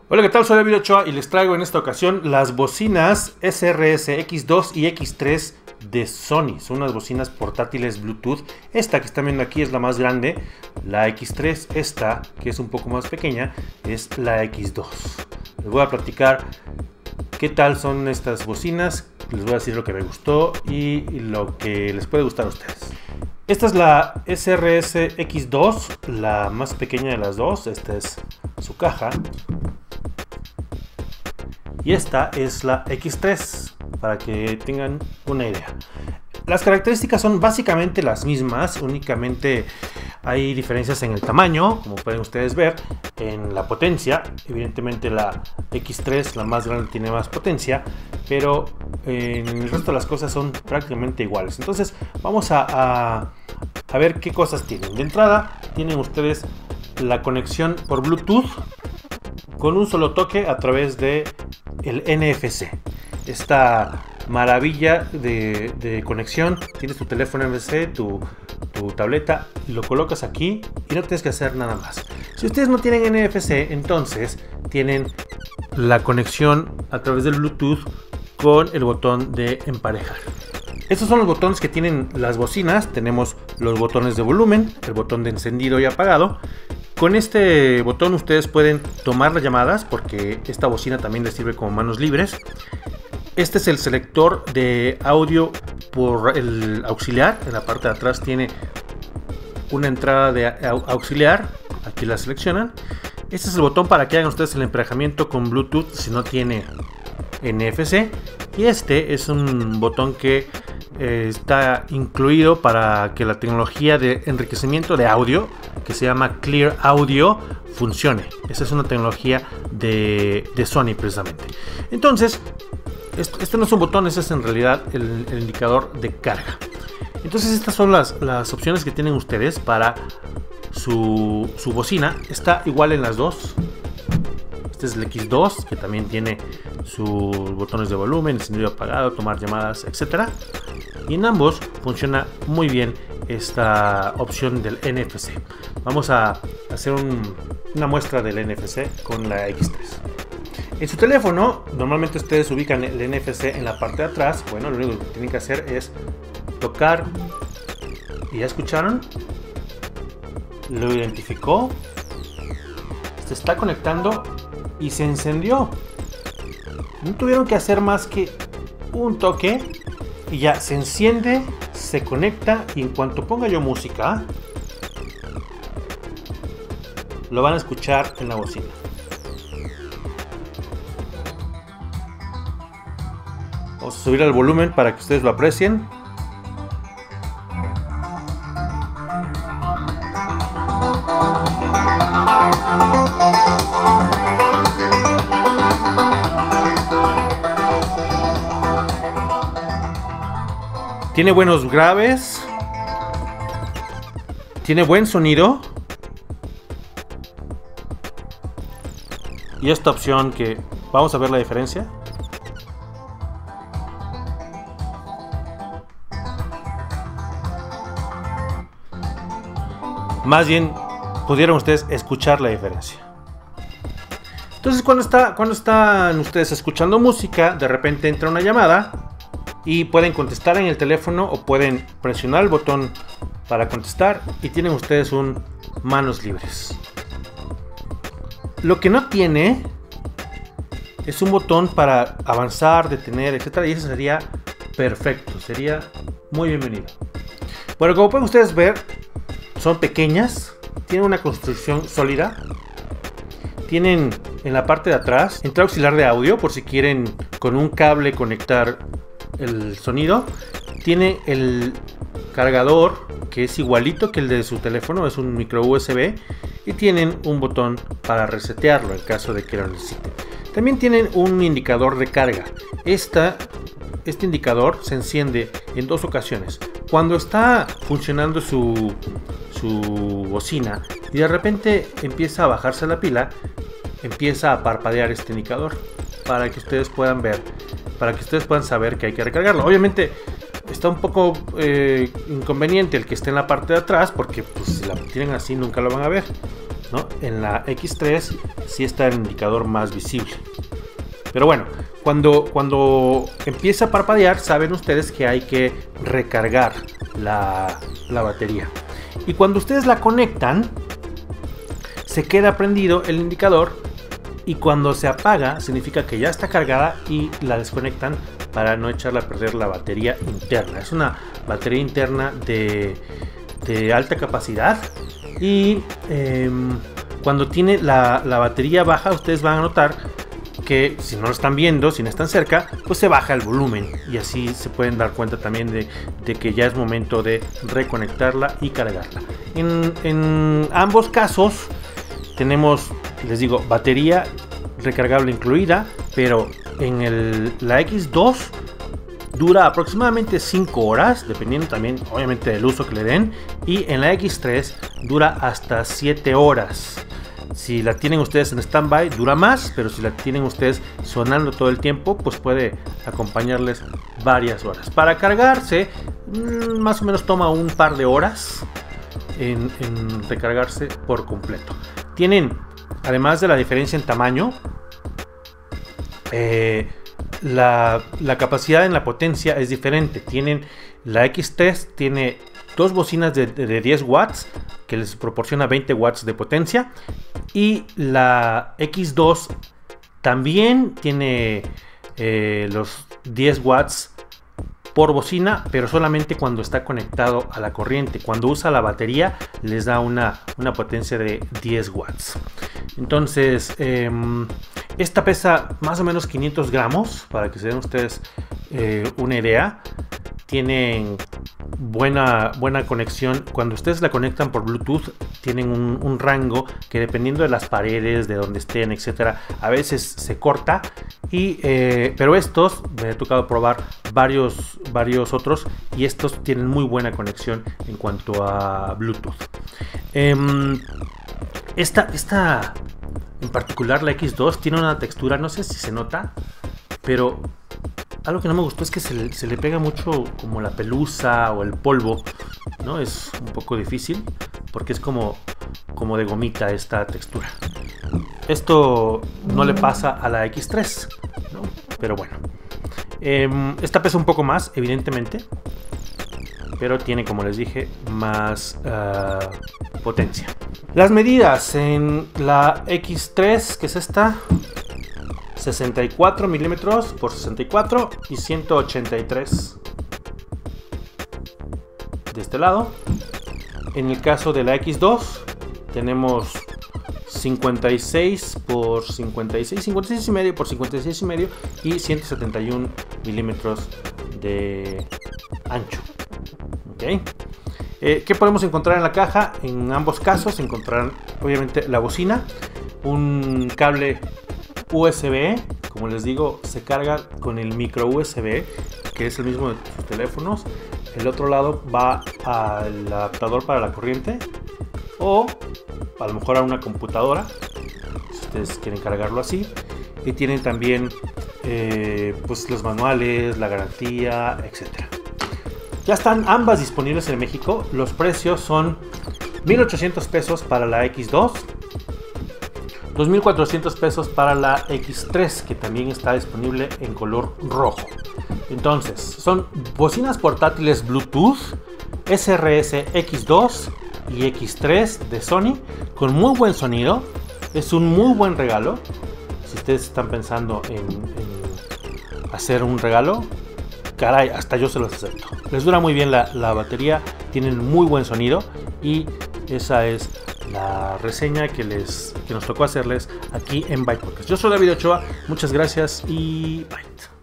Hola, ¿qué tal? Soy David Ochoa y les traigo en esta ocasión las bocinas SRS X2 y X3 de Sony. Son unas bocinas portátiles Bluetooth. Esta que están viendo aquí es la más grande, la X3. Esta, que es un poco más pequeña, es la X2. Les voy a platicar qué tal son estas bocinas. Les voy a decir lo que me gustó y lo que les puede gustar a ustedes. Esta es la SRS X2, la más pequeña de las dos. Esta es su caja. Y esta es la X3, para que tengan una idea. Las características son básicamente las mismas, únicamente hay diferencias en el tamaño, como pueden ustedes ver, en la potencia. Evidentemente la X3, la más grande, tiene más potencia, pero en el resto de las cosas son prácticamente iguales. Entonces vamos a ver qué cosas tienen. De entrada tienen ustedes la conexión por Bluetooth con un solo toque a través de el NFC. Esta maravilla de conexión. Tienes tu teléfono NFC, tu tableta, lo colocas aquí y no tienes que hacer nada más. Si ustedes no tienen NFC, entonces tienen la conexión a través del Bluetooth con el botón de emparejar. Estos son los botones que tienen las bocinas. Tenemos los botones de volumen, el botón de encendido y apagado. Con este botón ustedes pueden tomar las llamadas, porque esta bocina también les sirve como manos libres. Este es el selector de audio por el auxiliar. En la parte de atrás tiene una entrada de auxiliar. Aquí la seleccionan. Este es el botón para que hagan ustedes el emparejamiento con Bluetooth si no tiene NFC. Y este es un botón que está incluido para que la tecnología de enriquecimiento de audio, que se llama Clear Audio, funcione. Esa es una tecnología de Sony precisamente. Entonces, este no es un botón, este es en realidad el indicador de carga. Entonces estas son las opciones que tienen ustedes para su bocina. Está igual en las dos. Este es el X2, que también tiene sus botones de volumen, encendido, apagado, tomar llamadas, etc. Y en ambos funciona muy bien esta opción del NFC. Vamos a hacer una muestra del NFC con la X3. En su teléfono, normalmente ustedes ubican el NFC en la parte de atrás. Bueno, lo único que tienen que hacer es tocar. ¿Y ya escucharon? Lo identificó. Se está conectando y se encendió. No tuvieron que hacer más que un toque y ya se enciende, se conecta, y en cuanto ponga yo música, lo van a escuchar en la bocina. Vamos a subir el volumen para que ustedes lo aprecien. Tiene buenos graves. Tiene buen sonido. Y esta opción que vamos a ver la diferencia. Más bien pudieron ustedes escuchar la diferencia. Entonces cuando están ustedes escuchando música, de repente entra una llamada y pueden contestar en el teléfono o pueden presionar el botón para contestar y tienen ustedes un manos libres. Lo que no tiene es un botón para avanzar, detener, etc. Y eso sería perfecto, sería muy bienvenido. Bueno, como pueden ustedes ver, son pequeñas, tienen una construcción sólida. Tienen en la parte de atrás entrada auxiliar de audio por si quieren con un cable conectar el sonido. Tiene el cargador, que es igualito que el de su teléfono, es un micro USB, y tienen un botón para resetearlo en caso de que lo necesiten. También tienen un indicador de carga. Este indicador se enciende en dos ocasiones: cuando está funcionando su bocina y de repente empieza a bajarse la pila, empieza a parpadear este indicador para que ustedes puedan ver, para que ustedes puedan saber que hay que recargarlo. Obviamente está un poco inconveniente el que esté en la parte de atrás, porque pues, si la tienen así nunca lo van a ver. ¿no? En la X3 sí está el indicador más visible. Pero bueno, cuando empieza a parpadear, saben ustedes que hay que recargar la batería. Y cuando ustedes la conectan, se queda prendido el indicador, y cuando se apaga significa que ya está cargada y la desconectan para no echarla a perder la batería interna. Es una batería interna de alta capacidad, y cuando tiene la batería baja, ustedes van a notar que si no lo están viendo, si no están cerca, pues se baja el volumen, y así se pueden dar cuenta también de que ya es momento de reconectarla y cargarla. En ambos casos tenemos, les digo, batería recargable incluida, pero en la X2 dura aproximadamente 5 horas, dependiendo también obviamente del uso que le den, y en la X3 dura hasta 7 horas. Si la tienen ustedes en standby dura más, pero si la tienen ustedes sonando todo el tiempo, pues puede acompañarles varias horas. Para cargarse, más o menos toma un par de horas en recargarse por completo. Tienen, además de la diferencia en tamaño, la capacidad en la potencia es diferente. La X3 tiene dos bocinas de 10 watts que les proporciona 20 watts de potencia, y la X2 también tiene los 10 watts por bocina, pero solamente cuando está conectado a la corriente. Cuando usa la batería les da una potencia de 10 watts. Entonces esta pesa más o menos 500 gramos, para que se den ustedes una idea. Tienen buena conexión. Cuando ustedes la conectan por Bluetooth, tienen un rango que, dependiendo de las paredes, de donde estén, etcétera, a veces se corta. Pero estos me ha tocado probar varios otros, y estos tienen muy buena conexión en cuanto a Bluetooth. Esta en particular, la X2, tiene una textura, no sé si se nota, pero algo que no me gustó es que se le pega mucho como la pelusa o el polvo, ¿no? Es un poco difícil porque es como de gomita esta textura. Esto no le pasa a la X3, ¿no? Pero bueno, esta pesa un poco más, evidentemente, pero tiene, como les dije, más potencia. Las medidas en la X3, que es esta, 64 milímetros por 64 y 183 de este lado. En el caso de la X2 tenemos 56 por 56, 56 y medio por 56 y medio y 171 milímetros de ancho. ¿Okay? ¿Qué podemos encontrar en la caja? En ambos casos encontrarán obviamente la bocina, un cable USB, como les digo, se carga con el micro USB, que es el mismo de sus teléfonos. El otro lado va al adaptador para la corriente, o a lo mejor a una computadora, si ustedes quieren cargarlo así. Y tienen también pues los manuales, la garantía, etcétera. Ya están ambas disponibles en México. Los precios son 1,800 pesos para la X2, 2,400 pesos para la X3, que también está disponible en color rojo. Entonces, son bocinas portátiles Bluetooth SRS X2 y X3 de Sony, con muy buen sonido. Es un muy buen regalo. Si ustedes están pensando en hacer un regalo, caray, hasta yo se los acepto. Les dura muy bien la batería, tienen muy buen sonido, y esa es la reseña que nos tocó hacerles aquí en Byte Podcast. Yo soy David Ochoa, muchas gracias y bye.